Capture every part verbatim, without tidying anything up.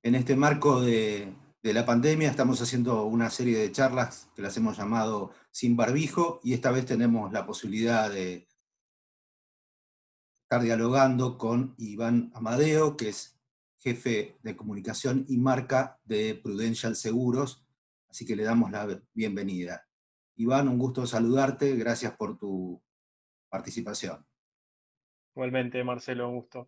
En este marco de, de la pandemia estamos haciendo una serie de charlas que las hemos llamado Sin Barbijo, y esta vez tenemos la posibilidad de estar dialogando con Iván Amadeo, que es jefe de comunicación y marca de Prudential Seguros, así que le damos la bienvenida. Iván, un gusto saludarte, gracias por tu participación. Igualmente, Marcelo, un gusto.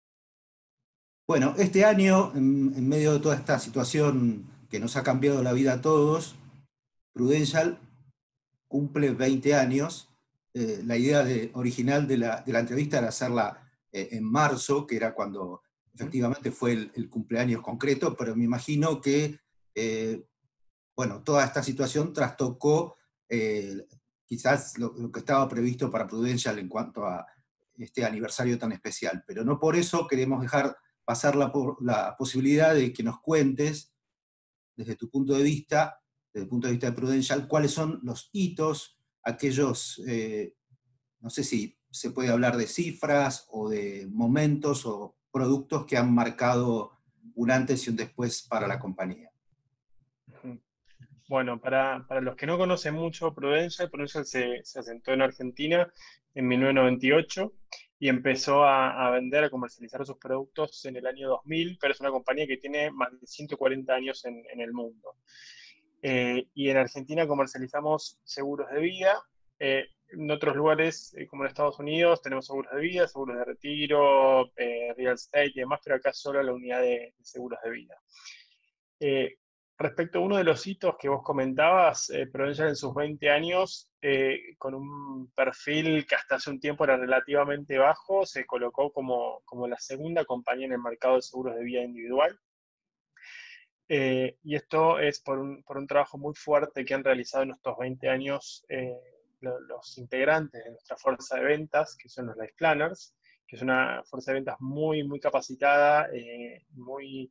Bueno, este año, en, en medio de toda esta situación que nos ha cambiado la vida a todos, Prudential cumple veinte años. Eh, la idea de- original de la, de la entrevista era hacerla eh, en marzo, que era cuando Ujú. efectivamente fue el, el cumpleaños concreto, pero me imagino que, eh, bueno, toda esta situación trastocó eh, quizás lo, lo que estaba previsto para Prudential en cuanto a este aniversario tan especial. Pero no por eso queremos dejar pasar la, por- la posibilidad de que nos cuentes, desde tu punto de vista, desde el punto de vista de Prudential, cuáles son los hitos, aquellos, eh, no sé si se puede hablar de cifras o de momentos o productos que han marcado un antes y un después para la compañía. Ujú. Bueno, para, para los que no conocen mucho Prudential, Prudential se, se asentó en Argentina en mil novecientos noventa y ocho y empezó a, a vender, a comercializar sus productos en el año dos mil, pero es una compañía que tiene más de ciento cuarenta años en, en el mundo. Eh, y en Argentina comercializamos seguros de vida. Eh, en otros lugares, eh, como en Estados Unidos, tenemos seguros de vida, seguros de retiro, eh, real estate y demás, pero acá solo la unidad de, de seguros de vida. Eh, Respecto a uno de los hitos que vos comentabas, eh, Prudential en sus veinte años, eh, con un perfil que hasta hace un tiempo era relativamente bajo, se colocó como, como la segunda compañía en el mercado de seguros de vida individual. Eh, y esto es por un, por un trabajo muy fuerte que han realizado en estos veinte años eh, lo- los integrantes de nuestra fuerza de ventas, que son los Life Planners, que es una fuerza de ventas muy, muy capacitada, eh, muy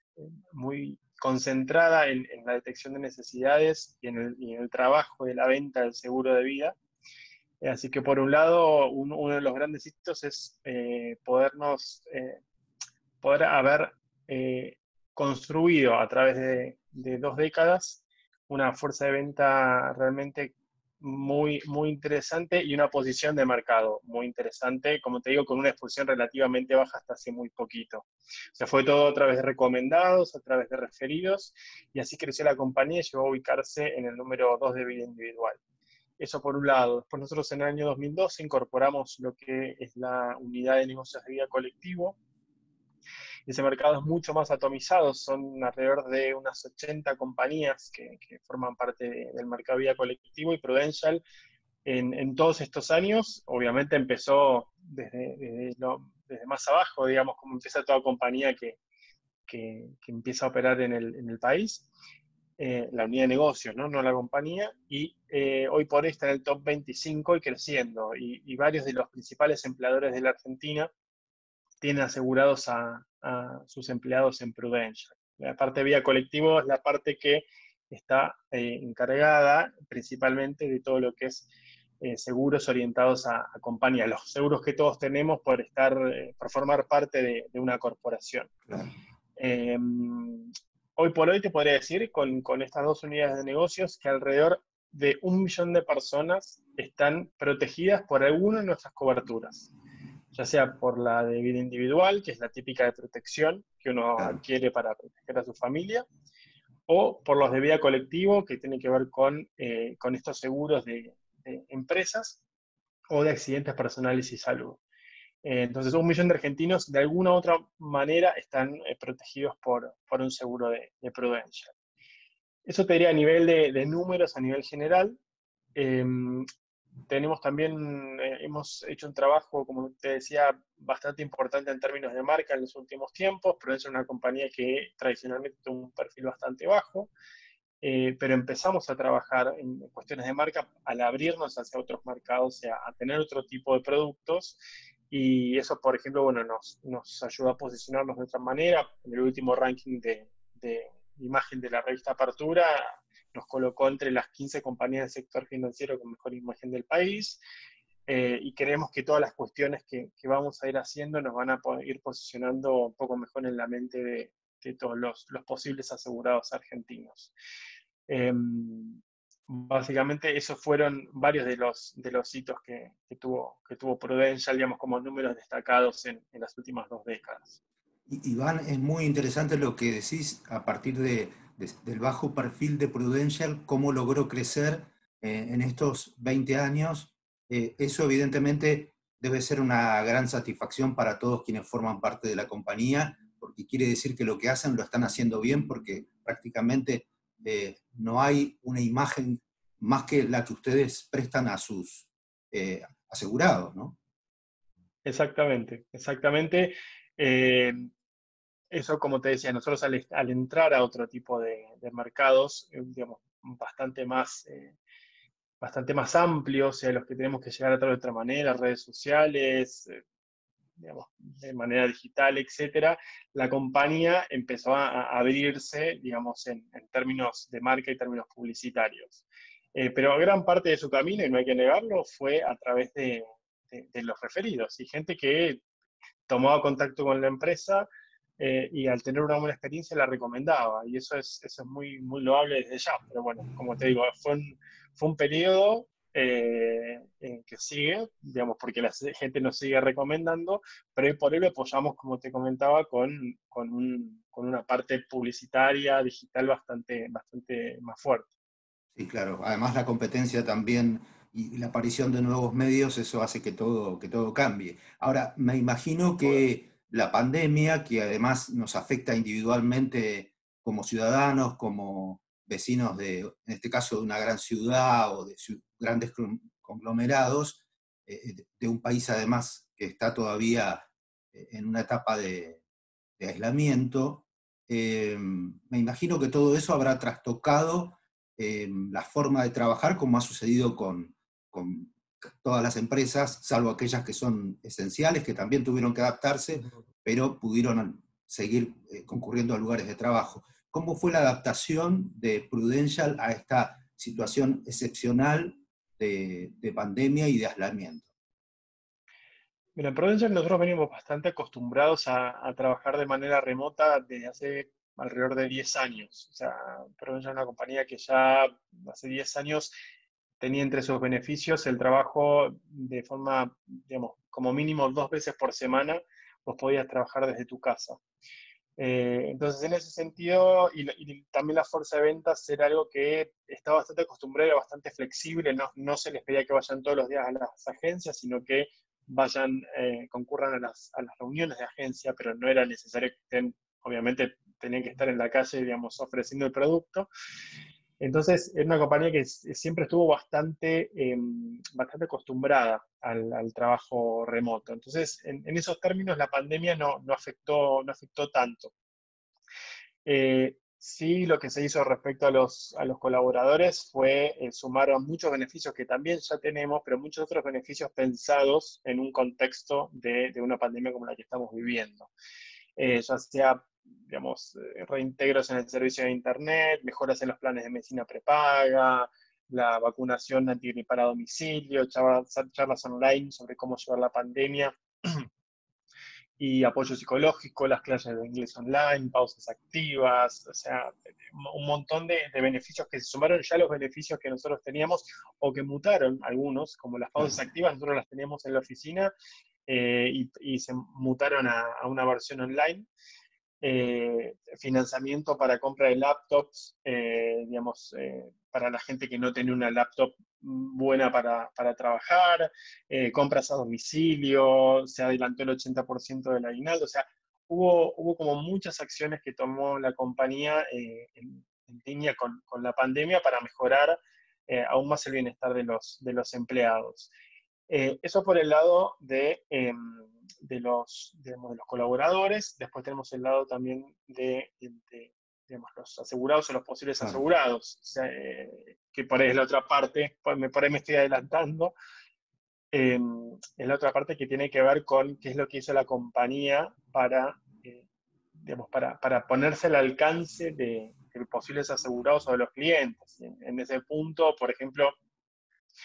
muy concentrada en, en la detección de necesidades y en, el, y en el trabajo de la venta del seguro de vida. Eh, Así que por un lado, un- uno de los grandes hitos es eh, podernos, eh, poder haber eh, construido a través de, de dos décadas una fuerza de venta realmente muy, muy interesante y una posición de mercado muy interesante, como te digo, con una exposición relativamente baja hasta hace muy poquito. O sea, fue todo a través de recomendados, a través de referidos, y así creció la compañía y llegó a ubicarse en el número dos de vida individual. Eso por un lado. Después nosotros en el año dos mil doce incorporamos lo que es la unidad de negocios de vida colectivo. Ese mercado es mucho más atomizado, son alrededor de unas ochenta compañías que, que forman parte de, del mercado de vida colectivo, y Prudential en, en, todos estos años, obviamente empezó desde, desde, lo, desde, más abajo, digamos, como empieza toda compañía que, que, que empieza a operar en el, en el país, eh, la unidad de negocios, ¿no? No la compañía, y eh, hoy por hoy está en el top veinticinco y creciendo, y, y varios de los principales empleadores de la Argentina tienen asegurados a, a sus empleados en Prudential. La parte de vida colectivo es la parte que está eh, encargada principalmente de todo lo que es eh, seguros orientados a, a, compañías, los seguros que todos tenemos por estar, eh, por formar parte de, de una corporación. Claro. Eh, Hoy por hoy te podría decir, con, con estas dos unidades de negocios, que alrededor de un millón de personas están protegidas por alguna de nuestras coberturas, ya sea por la de vida individual, que es la típica de protección que uno Claro. adquiere para proteger a su familia, o por los de vida colectivo, que tienen que ver con, eh, con estos seguros de, de empresas o de accidentes personales y salud. Eh, entonces, un millón de argentinos de alguna u otra manera están eh, protegidos por, por un seguro de, de Prudential. Eso te diría a nivel de, de números, a nivel general. Eh, Tenemos también, eh, hemos hecho un trabajo, como te decía, bastante importante en términos de marca en los últimos tiempos. Prudential es una compañía que tradicionalmente tuvo un perfil bastante bajo, eh, pero empezamos a trabajar en cuestiones de marca al abrirnos hacia otros mercados, a, a tener otro tipo de productos, y eso, por ejemplo, bueno, nos, nos ayudó a posicionarnos de otra manera. En el último ranking de, de imagen de la revista Apertura nos colocó entre las quince compañías del sector financiero con mejor imagen del país, eh, y creemos que todas las cuestiones que, que, vamos a ir haciendo nos van a ir posicionando un poco mejor en la mente de, de todos los, los posibles asegurados argentinos. Eh, Básicamente esos fueron varios de los, de los hitos que, que, tuvo, que tuvo Prudential, digamos, como números destacados en, en las últimas dos décadas. Iván, es muy interesante lo que decís a partir de, de, del bajo perfil de Prudential, cómo logró crecer eh, en estos veinte años. Eh, eso evidentemente debe ser una gran satisfacción para todos quienes forman parte de la compañía, porque quiere decir que lo que hacen lo están haciendo bien, porque prácticamente eh, no hay una imagen más que la que ustedes prestan a sus eh, asegurados, ¿no? Exactamente, exactamente. Eh, Eso, como te decía, nosotros al, al entrar a otro tipo de, de mercados, eh, digamos, bastante más, eh, bastante más amplios, a los que tenemos que llegar a través de otra manera, redes sociales, eh, digamos, de manera digital, etcétera, la compañía empezó a, a abrirse, digamos, en, en términos de marca y términos publicitarios. Eh, pero gran parte de su camino, y no hay que negarlo, fue a través de, de, de los referidos y gente que tomaba contacto con la empresa eh, y al tener una buena experiencia la recomendaba. Y eso es, eso es muy, muy loable desde ya. Pero bueno, como te digo, fue un, fue un periodo eh, en que sigue, digamos, porque la gente nos sigue recomendando, pero por ello lo apoyamos, como te comentaba, con, con, un, con una parte publicitaria, digital bastante, bastante más fuerte. Sí, claro. Además la competencia también y la aparición de nuevos medios, eso hace que todo, que todo cambie. Ahora, me imagino que la pandemia, que además nos afecta individualmente como ciudadanos, como vecinos de, en este caso, de una gran ciudad o de grandes conglomerados, eh, de un país además que está todavía eh, en una etapa de, de aislamiento, eh, me imagino que todo eso habrá trastocado eh, la forma de trabajar, como ha sucedido con, con todas las empresas, salvo aquellas que son esenciales, que también tuvieron que adaptarse, pero pudieron seguir eh, concurriendo a lugares de trabajo. ¿Cómo fue la adaptación de Prudential a esta situación excepcional de, de pandemia y de aislamiento? Mira, en Prudential nosotros venimos bastante acostumbrados a, a trabajar de manera remota desde hace alrededor de diez años. O sea, Prudential es una compañía que ya hace diez años tenía entre sus beneficios el trabajo de forma, digamos, como mínimo dos veces por semana, vos podías trabajar desde tu casa. Eh, entonces, en ese sentido, y, y, también la fuerza de ventas era algo que estaba bastante acostumbrado, era bastante flexible, no, no se les pedía que vayan todos los días a las agencias, sino que vayan, eh, concurran a las, a las reuniones de agencia, pero no era necesario que estén, obviamente tenían que estar en la calle, digamos, ofreciendo el producto. Entonces, era una compañía que siempre estuvo bastante, eh, bastante acostumbrada al, al, trabajo remoto. Entonces, en, en, esos términos, la pandemia no, no, afectó, no afectó tanto. Eh, sí, lo que se hizo respecto a los, a los colaboradores fue eh, sumar a muchos beneficios que también ya tenemos, pero muchos otros beneficios pensados en un contexto de, de una pandemia como la que estamos viviendo. Eh, ya sea, digamos, reintegros en el servicio de Internet, mejoras en los planes de medicina prepaga, la vacunación antigripal a domicilio, charlas, charlas online sobre cómo llevar la pandemia y apoyo psicológico, las clases de inglés online, pausas activas, o sea, un montón de, de beneficios que se sumaron ya a los beneficios que nosotros teníamos o que mutaron algunos, como las pausas activas, nosotros las teníamos en la oficina eh, y, y se mutaron a, a una versión online. Eh, financiamiento para compra de laptops, eh, digamos, eh, para la gente que no tiene una laptop buena para, para trabajar, eh, compras a domicilio, se adelantó el ochenta por ciento del aguinaldo, o sea, hubo, hubo como muchas acciones que tomó la compañía eh, en, en, línea con, con, la pandemia para mejorar eh, aún más el bienestar de los, de los empleados. Eh, eso por el lado de, eh, de, los, digamos, de los colaboradores. Después tenemos el lado también de, de digamos, los asegurados o los posibles Claro. asegurados, o sea, eh, que por ahí es la otra parte, por, por ahí me estoy adelantando, eh, es la otra parte que tiene que ver con qué es lo que hizo la compañía para, eh, digamos, para, para ponerse al alcance de, de posibles asegurados o de los clientes. En, en ese punto, por ejemplo,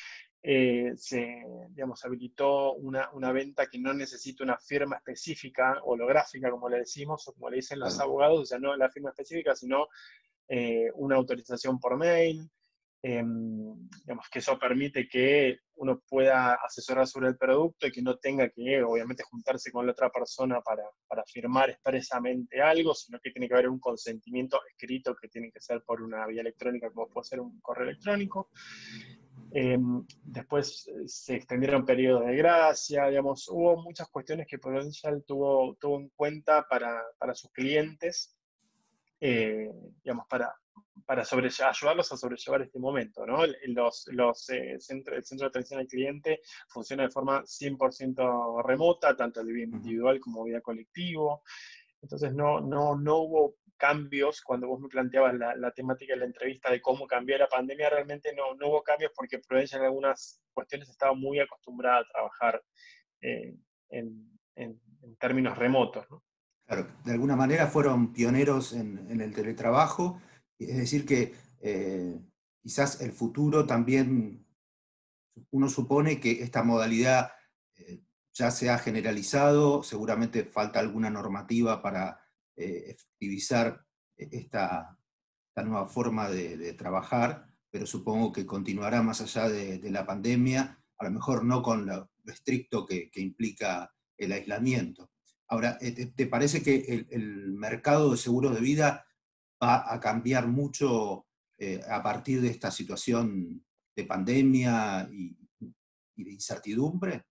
eh, se, digamos, habilitó una, una venta que no necesita una firma específica, holográfica, como le decimos, o como le dicen los Claro. abogados, o sea, no la firma específica, sino eh, una autorización por mail, eh, digamos que eso permite que uno pueda asesorar sobre el producto y que no tenga que, obviamente, juntarse con la otra persona para, para firmar expresamente algo, sino que tiene que haber un consentimiento escrito que tiene que ser por una vía electrónica, como puede ser un correo electrónico. Eh, después se extendieron periodos de gracia, digamos, hubo muchas cuestiones que Prudential tuvo, tuvo en cuenta para, para sus clientes, eh, digamos, para, para ayudarlos a sobrellevar este momento, ¿no? Los, los, eh, centro, el centro de atención al cliente funciona de forma cien por ciento remota, tanto el vida individual como vida colectivo. Entonces no, no, no hubo cambios cuando vos me planteabas la, la temática de la entrevista de cómo cambió la pandemia, realmente no, no hubo cambios porque Prudencia en algunas cuestiones estaba muy acostumbrada a trabajar eh, en, en, en términos remotos, ¿no? Claro, de alguna manera fueron pioneros en, en el teletrabajo, es decir que eh, quizás el futuro también, uno supone que esta modalidad eh, ya se ha generalizado, seguramente falta alguna normativa para eh, efectivizar esta, esta nueva forma de, de trabajar, pero supongo que continuará más allá de, de la pandemia, a lo mejor no con lo, lo estricto que, que implica el aislamiento. Ahora, ¿te, te parece que el, el mercado de seguros de vida va a cambiar mucho eh, a partir de esta situación de pandemia y, y de incertidumbre?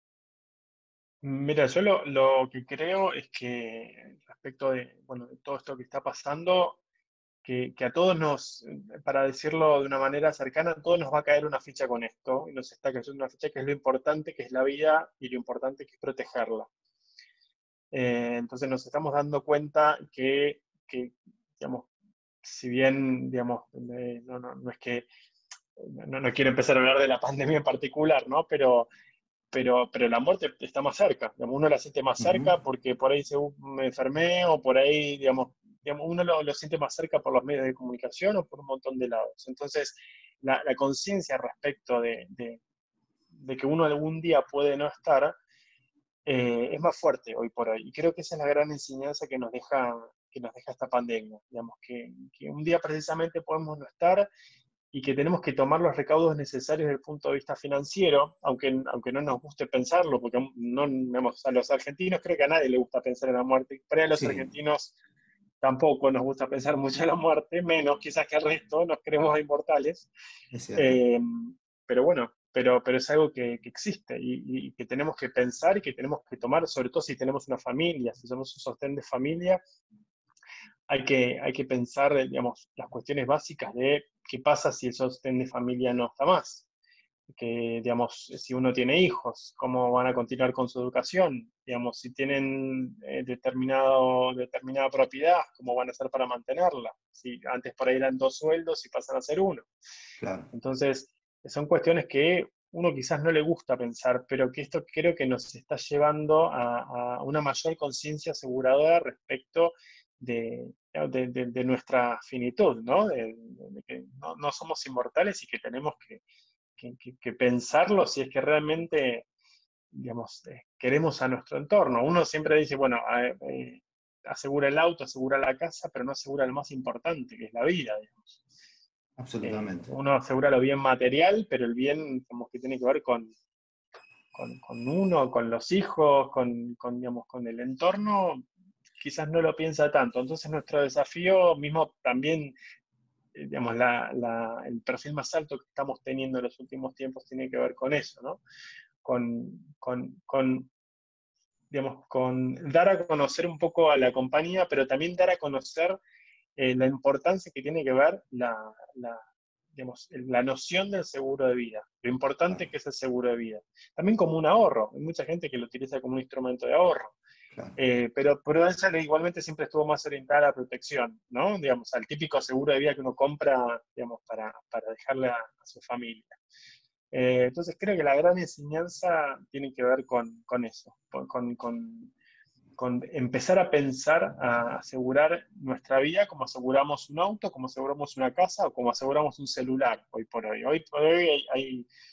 Mira, yo lo, lo que creo es que respecto de, bueno, de todo esto que está pasando, que, que a todos nos, para decirlo de una manera cercana, a todos nos va a caer una ficha con esto, y nos está cayendo una ficha que es lo importante, que es la vida, y lo importante que es protegerla. Eh, entonces nos estamos dando cuenta que, que digamos, si bien, digamos, eh, no, no, no es que, no, no quiero empezar a hablar de la pandemia en particular, ¿no? Pero pero, pero la muerte está más cerca, digamos, uno la siente más Ujú. cerca porque por ahí se, me enfermé o por ahí, digamos, digamos uno lo, lo, siente más cerca por los medios de comunicación o por un montón de lados. Entonces, la, la conciencia respecto de, de, de, que uno algún día puede no estar eh, es más fuerte hoy por hoy. Y creo que esa es la gran enseñanza que nos deja, que nos deja esta pandemia, digamos, que, que un día precisamente podemos no estar y que tenemos que tomar los recaudos necesarios desde el punto de vista financiero, aunque, aunque no nos guste pensarlo, porque no, digamos, a los argentinos creo que a nadie le gusta pensar en la muerte, pero a los Sí, argentinos tampoco nos gusta pensar mucho en la muerte, menos quizás que al resto, nos creemos inmortales. es cierto. Eh, pero bueno, pero, pero es algo que, que existe y, y, que tenemos que pensar y que tenemos que tomar, sobre todo si tenemos una familia, si somos un sostén de familia, hay que, hay que pensar, digamos, las cuestiones básicas de qué pasa si el sostén de familia no está más. Que, digamos, si uno tiene hijos, cómo van a continuar con su educación, digamos, si tienen eh, determinado, determinada propiedad, cómo van a hacer para mantenerla. Si antes por ahí eran dos sueldos y pasan a ser uno. Claro. Entonces, son cuestiones que uno quizás no le gusta pensar, pero que esto creo que nos está llevando a, a una mayor conciencia aseguradora respecto de, de, de, de, nuestra finitud, ¿no? De, de que no, no, somos inmortales y que tenemos que, que, que, que pensarlo si es que realmente, digamos, eh, queremos a nuestro entorno. Uno siempre dice, bueno, eh, asegura el auto, asegura la casa, pero no asegura lo más importante, que es la vida, digamos. Eh, Absolutamente. uno asegura lo bien material, pero el bien como que tiene que ver con, con, con uno, con los hijos, con, con, digamos, con el entorno, quizás no lo piensa tanto. Entonces nuestro desafío mismo también, eh, digamos, la, la, el perfil más alto que estamos teniendo en los últimos tiempos tiene que ver con eso, ¿no? Con, con, con, digamos, con dar a conocer un poco a la compañía, pero también dar a conocer eh, la importancia que tiene que ver la, la, digamos, la noción del seguro de vida, lo importante Claro, que es el seguro de vida. También como un ahorro, hay mucha gente que lo utiliza como un instrumento de ahorro, claro. eh, pero Prudencia igualmente siempre estuvo más orientada a la protección, ¿no? Digamos, al típico seguro de vida que uno compra, digamos, para, para dejarle a, a su familia. Eh, entonces creo que la gran enseñanza tiene que ver con, con eso, con, con, con con empezar a pensar, a asegurar nuestra vida como aseguramos un auto, como aseguramos una casa o como aseguramos un celular hoy por hoy. Hoy por hoy hay, hay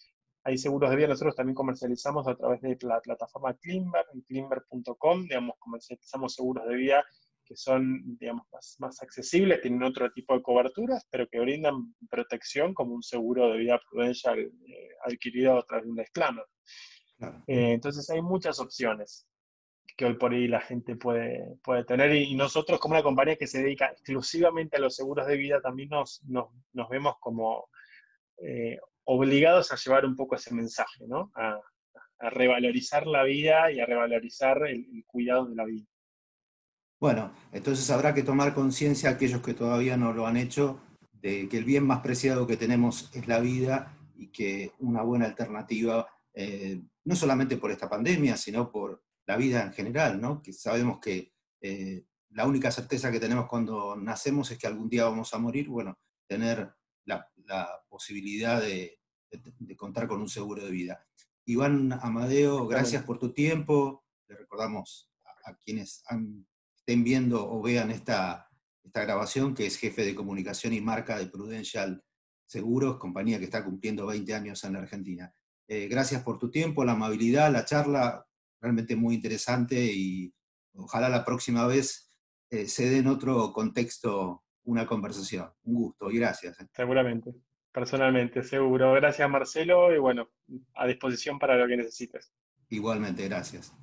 hay seguros de vida, nosotros también comercializamos a través de la plataforma Climber, en climber punto com, digamos, comercializamos seguros de vida que son, digamos, más, más accesibles, tienen otro tipo de coberturas, pero que brindan protección como un seguro de vida Prudential eh, adquirido a través de un disclaimer. Claro. Eh, entonces hay muchas opciones que hoy por ahí la gente puede, puede tener, y, y nosotros como una compañía que se dedica exclusivamente a los seguros de vida también nos, nos, nos vemos como eh, obligados a llevar un poco ese mensaje, ¿no? A, a revalorizar la vida y a revalorizar el, el cuidado de la vida. Bueno, entonces habrá que tomar conciencia, aquellos que todavía no lo han hecho, de que el bien más preciado que tenemos es la vida y que una buena alternativa, eh, no solamente por esta pandemia, sino por la vida en general, ¿no? Que sabemos que eh, la única certeza que tenemos cuando nacemos es que algún día vamos a morir. Bueno, tener la, la posibilidad de, de, de contar con un seguro de vida. Iván Amadeo, gracias Exactamente. por tu tiempo. Le recordamos a, a quienes han estén viendo o vean esta, esta grabación, que es jefe de comunicación y marca de Prudential Seguros, compañía que está cumpliendo veinte años en la Argentina. Eh, gracias por tu tiempo, la amabilidad, la charla, realmente muy interesante, y ojalá la próxima vez eh, se dé en otro contexto una conversación. Un gusto y gracias. Seguramente, personalmente, seguro. Gracias, Marcelo, y bueno, a disposición para lo que necesites. Igualmente, gracias.